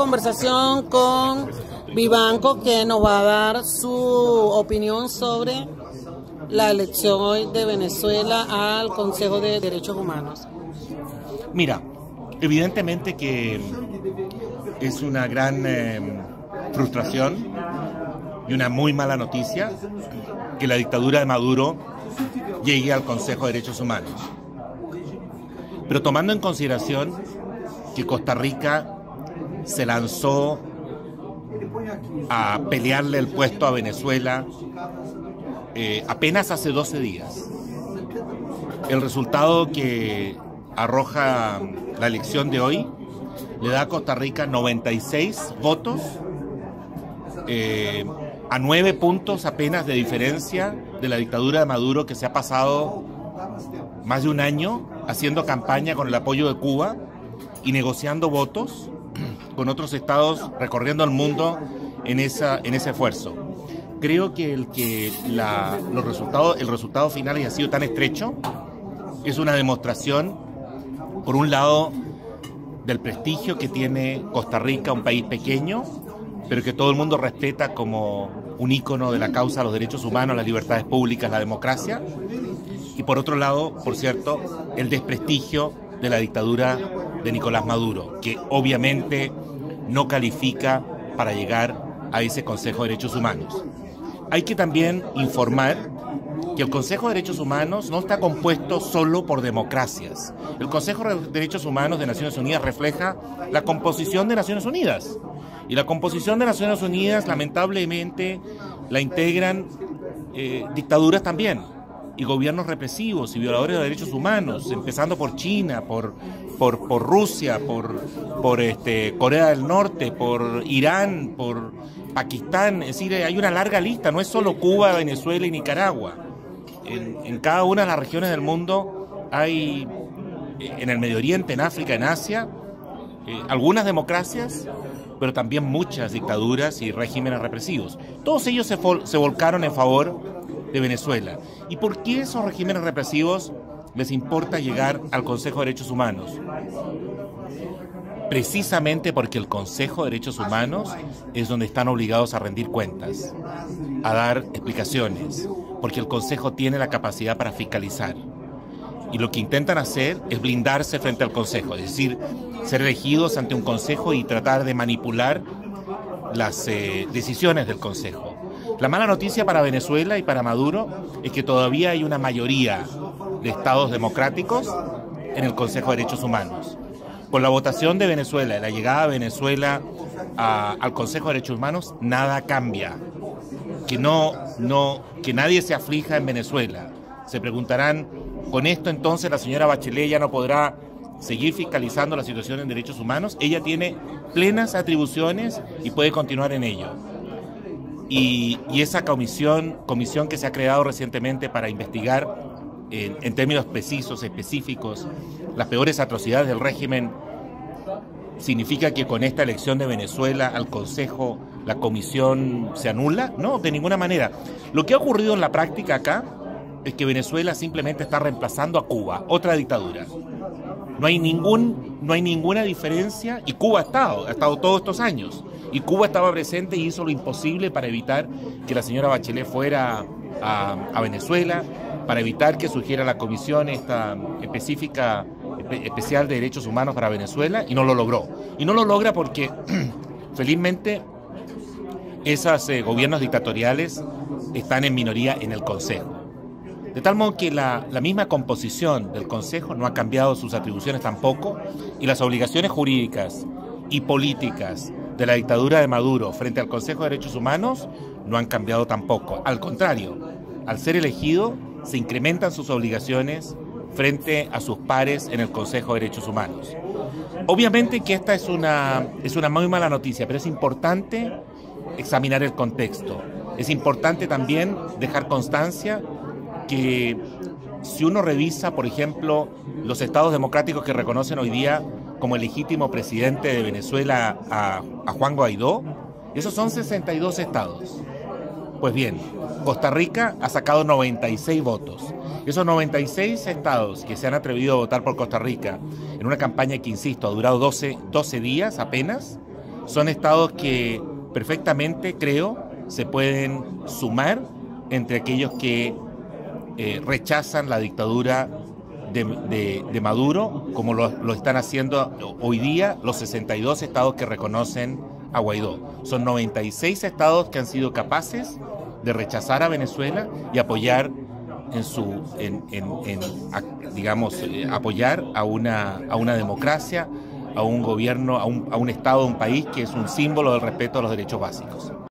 conversación con Vivanco, que nos va a dar su opinión sobre la elección hoy de Venezuela al Consejo de Derechos Humanos. Mira, evidentemente que es una gran frustración y una muy mala noticia que la dictadura de Maduro llegue al Consejo de Derechos Humanos. Pero tomando en consideración que Costa Rica se lanzó a pelearle el puesto a Venezuela apenas hace 12 días, el resultado que arroja la elección de hoy le da a Costa Rica 96 votos, a 9 puntos apenas de diferencia de la dictadura de Maduro, que se ha pasado más de un año haciendo campaña con el apoyo de Cuba y negociando votos con otros estados recorriendo el mundo en ese esfuerzo. Creo que el resultado final haya sido tan estrecho es una demostración, por un lado, del prestigio que tiene Costa Rica, un país pequeño, pero que todo el mundo respeta como un ícono de la causa de los derechos humanos, las libertades públicas, la democracia, y por otro lado, por cierto, el desprestigio de la dictadura de Nicolás Maduro, que obviamente no califica para llegar a ese Consejo de Derechos Humanos. Hay que también informar que el Consejo de Derechos Humanos no está compuesto solo por democracias. El Consejo de Derechos Humanos de Naciones Unidas refleja la composición de Naciones Unidas. Y la composición de Naciones Unidas, lamentablemente, la integran dictaduras también, y gobiernos represivos y violadores de derechos humanos, empezando por China, por Rusia, por Corea del Norte, por Irán, por Pakistán. Es decir, hay una larga lista, no es solo Cuba, Venezuela y Nicaragua. En cada una de las regiones del mundo hay, en el Medio Oriente, en África, en Asia, algunas democracias, pero también muchas dictaduras y regímenes represivos. Todos ellos se volcaron en favor de Venezuela. ¿Y por qué esos regímenes represivos les importa llegar al Consejo de Derechos Humanos? Precisamente porque el Consejo de Derechos Humanos es donde están obligados a rendir cuentas, a dar explicaciones, porque el Consejo tiene la capacidad para fiscalizar. Y lo que intentan hacer es blindarse frente al Consejo, es decir, ser elegidos ante un Consejo y tratar de manipular las decisiones del Consejo. La mala noticia para Venezuela y para Maduro es que todavía hay una mayoría de estados democráticos en el Consejo de Derechos Humanos. Con la votación de Venezuela y la llegada de Venezuela al Consejo de Derechos Humanos, nada cambia. Que nadie se aflija en Venezuela. Se preguntarán, ¿con esto entonces la señora Bachelet ya no podrá seguir fiscalizando la situación en derechos humanos? Ella tiene plenas atribuciones y puede continuar en ello. Y esa comisión que se ha creado recientemente para investigar en términos precisos, específicos, las peores atrocidades del régimen, ¿significa que con esta elección de Venezuela al Consejo la comisión se anula? No, de ninguna manera. Lo que ha ocurrido en la práctica acá es que Venezuela simplemente está reemplazando a Cuba, otra dictadura. No hay ninguna diferencia, y Cuba ha estado todos estos años. Y Cuba estaba presente y hizo lo imposible para evitar que la señora Bachelet fuera a Venezuela, para evitar que surgiera la comisión especial de derechos humanos para Venezuela, y no lo logró. Y no lo logra porque, felizmente, esos gobiernos dictatoriales están en minoría en el Consejo. De tal modo que la misma composición del Consejo no ha cambiado, sus atribuciones tampoco, y las obligaciones jurídicas y políticas de la dictadura de Maduro frente al Consejo de Derechos Humanos no han cambiado tampoco. Al contrario, al ser elegido, se incrementan sus obligaciones frente a sus pares en el Consejo de Derechos Humanos. Obviamente que esta es una muy mala noticia, pero es importante examinar el contexto. Es importante también dejar constancia que si uno revisa, por ejemplo, los estados democráticos que reconocen hoy día como el legítimo presidente de Venezuela a Juan Guaidó, esos son 62 estados. Pues bien, Costa Rica ha sacado 96 votos. Esos 96 estados que se han atrevido a votar por Costa Rica en una campaña que, insisto, ha durado 12 días apenas, son estados que perfectamente, creo, se pueden sumar entre aquellos que rechazan la dictadura de Maduro, como lo están haciendo hoy día los 62 estados que reconocen a Guaidó. Son 96 estados que han sido capaces de rechazar a Venezuela y apoyar apoyar a una democracia, a un gobierno, a un estado, a un país que es un símbolo del respeto a los derechos básicos.